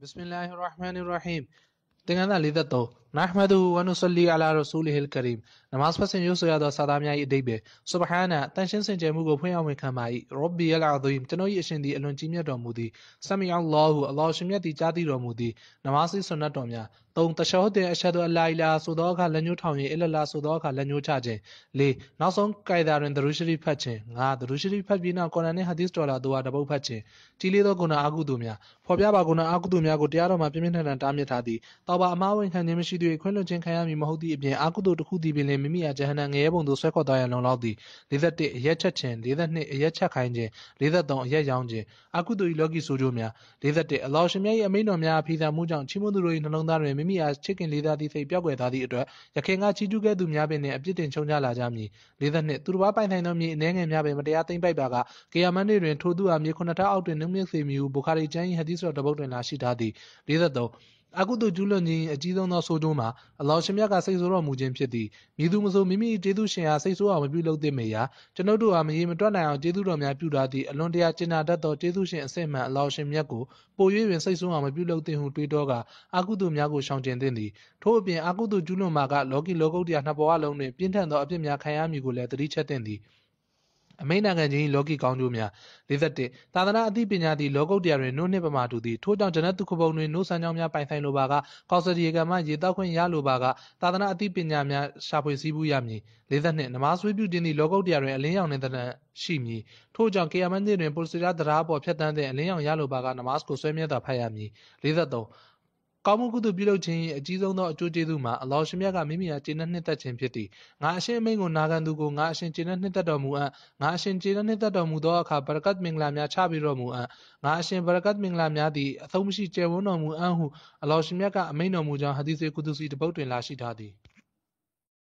Bismillahirrahmanirrahim. Dengan lihat tu, nahmaduhu wa nusalli ala rasulihil karim. Namaz pasin yusu ya do sadamya idebe. Subhana, tan shin sin jemu go phyan wen khan mai. Rabbi al azim, chano yi ashin di alon ji myat tor mu di. Sami Allahu, Allah shin myat di ja ti tor mu di. Namaz si sunnat tor mya. 3. Tashahhud ashhadu an la ilaha so do kha lan nyu thawng yin illallah so do kha lan nyu cha chin. 4. နောက်ဆုံးကာယဒါတွင်ဒရုရှရီဖတ်ခြင်း 5. ဒရုရှရီဖတ်ပြီးနောက်ကုရ်အာန်နှင့်ဟာဒီသ်တော်လာတို့အားတပုတ်ဖတ်ခြင်းကြီးလေးသောဂုဏအကုသိုလ်များဖော်ပြပါဂုဏအကုသိုလ်များကိုတရားတော်မှာပြင်းပြင်းထန်ထန်တားမြစ်ထားသည်တောပါအမှားဝင်ခံခြင်းမရှိသည့်ခွင့်လွှတ်ခြင်းခံရမည်မဟုတ်သည့်အပြင်အကုသိုလ်တစ်ခုသည်ပင်လင်မိမိအားဂျဟန္နမ်ငရဲပုံသို့ဆွဲခေါ်သွားရန်လုံလောက်သည် 41. အရက်ချက်ခြင်း 42. အရက်ချက်ခိုင်းခြင်း 43. အရက်ရောင်းခြင်းအကုသိုလ်၏လောကီဆိုးကျိုးများ 41. အလ္လာဟ်ရှင်မြတ်၏အမိန့်တော်များအဖီဆန်မှုကြောင့်ချီးမွမ်းသူတို့၏နှလုံးသားတွင်မိမိအားချစ်ခင်လေးစားသည့်စိတ်ပျောက်ကွယ်သွားသည့်အတွက်ယခင်ကချီးကျူးခဲ့သူများပင်နှင့်အပြစ်တင်ချုံချလာကြမည် 42. သူတစ်ပါးပိုင်ဆိုင်သောမြေအနှဲငယ်များပင်မတရားသိမ်းပိုက်ပါကကေယာမတ်နေ့တွင်ထိုသူအားမြေ9ထောက်အောက်တွင်နှုတ်မြစ်စေမည်ဟုဘူခါရီကျမ်း၏ဟာဒီသ်တော်တစ်ပုဒ်တွင်လာရှိထားသည် 43. အကုသိုလ်ကျူးလွန်ခြင်းအကြီးဆုံးသောဆိုးကျိုးမှာအလ္လာဟ်ရှင်မြတ်ကစိတ်ဆိုးတော်မူခြင်းဖြစ်သည်မည်သူမဆိုမိမိကျေးဇူးရှင်အားစိတ်ဆိုးအောင်မပြုလုပ်သင့်မေရာကျွန်ုပ်တို့အားမရေမတွက်နိုင်အောင်ကျေးဇူးတော်များပြုထားသည့်အလွန်တရာကျင်နာတတ်သောကျေးဇူးရှင်အစစ်မှန်အလ္လာဟ်ရှင်မြတ်ကိုပို၍ပင်စိတ်ဆိုးအောင်မပြုလုပ်သင့်ဟုတွေးတောကအကုသိုလ်များကိုရှောင်ကျဉ်သင့်သည်ထို့အပြင်အကုသိုလ်ကျူးလွန်မှာကလောကီလောကုတ္တရာနှစ်ဘဝလုံးတွင်ပြင်းထန်သောအပြစ်များခံရမည်ကိုလည်းသတိချက်သင့်သည်အမိန့်နာခံခြင်းလောကီကောင်းကျိုးများ 41. သာသနာအသိပညာသည်လောကုတ္တရာတွင်နို့နှင့်ပမာတူသည်ထို့ကြောင့်ဂျနတ်သူခဘုံတွင်နို့ဆန်းကြောင်းများပိုင်ဆိုင်လိုပါကကောက်စဒီရေကမှရေတောက်ခွင့်ရလိုပါကသာသနာအသိပညာများရှာဖွေစည်းပူးရမည် 42. နမားဆွေးပြုခြင်းသည်လောကုတ္တရာတွင်အလင်းရောင်နှင့်တဏ္ဍရှိမည်ထို့ကြောင့်ကေယာမတ်နေ့တွင်ပုလ်စီရာတရားပေါ်ဖြတ်တန်းတဲ့အလင်းရောင်ရလိုပါကနမားကိုဆွဲမြဲစွာဖတ်ရမည် 43. ကောင်းမှုကုသိုလ်ပြုလုပ်ခြင်း၏အကြီးဆုံးသောအကျိုးကျေးဇူးမှာအလ္လာဟ်ရှင်မြတ်ကမိမိအားကျေနပ်နှစ်သက်ခြင်းဖြစ်သည်ငါအရှင်အမိန့်ကိုနာခံသူကိုငါအရှင်ကျေနပ်နှစ်သက်တော်မူအံ့ငါအရှင်ကျေနပ်နှစ်သက်တော်မူသောအခါဘရကတ်မင်္ဂလာများချပေးတော်မူအံ့ငါအရှင်ဘရကတ်မင်္ဂလာများသည်အဆုံးမရှိကျယ်ဝန်းတော်မူအံ့ဟုအလ္လာဟ်ရှင်မြတ်ကအမိန့်တော်မူကြောင်းဟာဒီသ်ကုဒ်စီတစ်ပုဒ်တွင်လာရှိထားသည်